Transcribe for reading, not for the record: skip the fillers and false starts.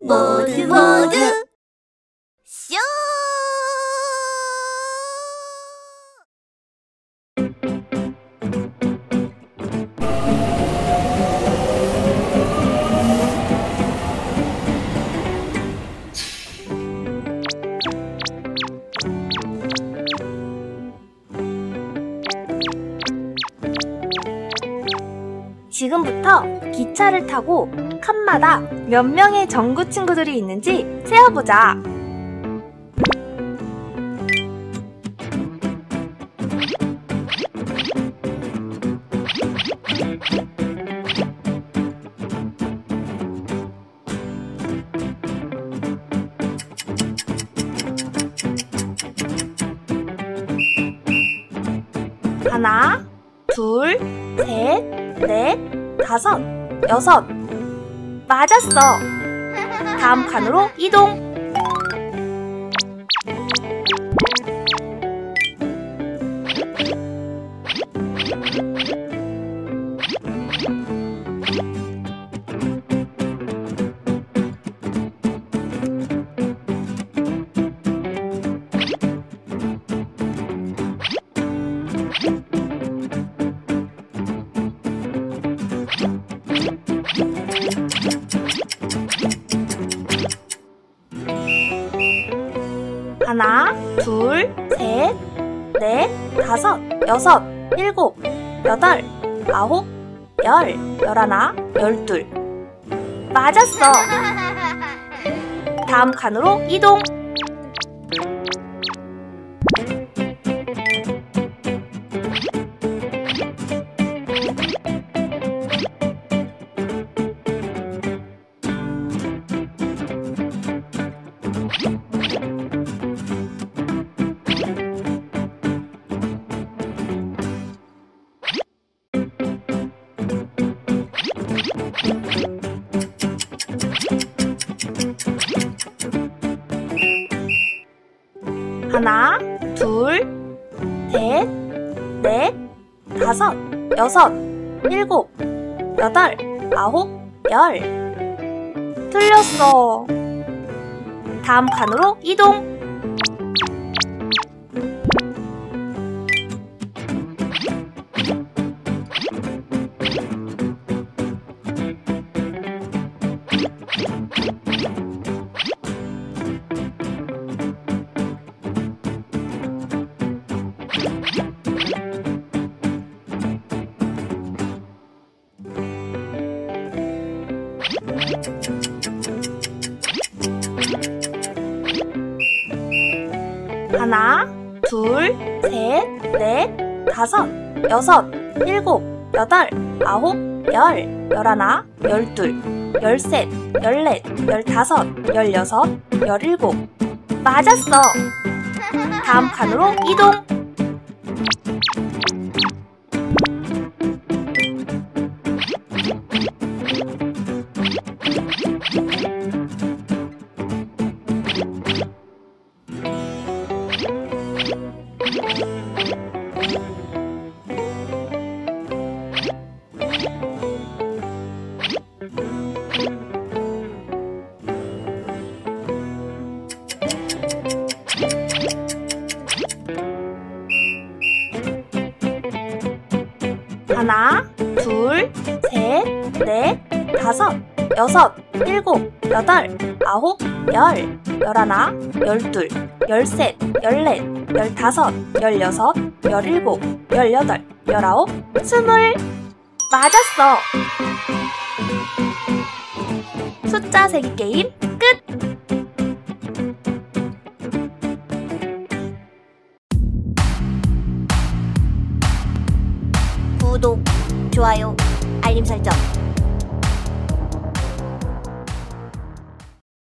모두 모두 쇼! 지금부터 기차를 타고 칸마다 몇 명의 전구 친구들이 있는지 세어보자. 하나, 둘, 셋, 넷, 다섯, 여섯. 맞았어. 다음 칸으로 이동. 하나, 둘, 셋, 넷, 다섯, 여섯, 일곱, 여덟, 아홉, 열, 열하나, 열둘. 맞았어. 다음 칸으로 이동. 하나, 둘, 셋, 넷, 다섯, 여섯, 일곱, 여덟, 아홉, 열. 틀렸어. 다음 칸으로 이동. 하나, 둘, 셋, 넷, 다섯, 여섯, 일곱, 여덟, 아홉, 열, 열하나, 열둘, 열셋, 열넷, 열다섯, 열여섯, 열일곱. 맞았어. 다음 칸으로 이동. 하나, 둘, 셋, 넷, 다섯, 여섯, 일곱, 여덟, 아홉, 열, 열하나, 열둘, 열셋, 열넷, 열다섯, 열여섯, 열일곱, 열여덟, 열아홉, 스물. 맞았어. 숫자 세기 게임 끝! 구독, 좋아요, 알림 설정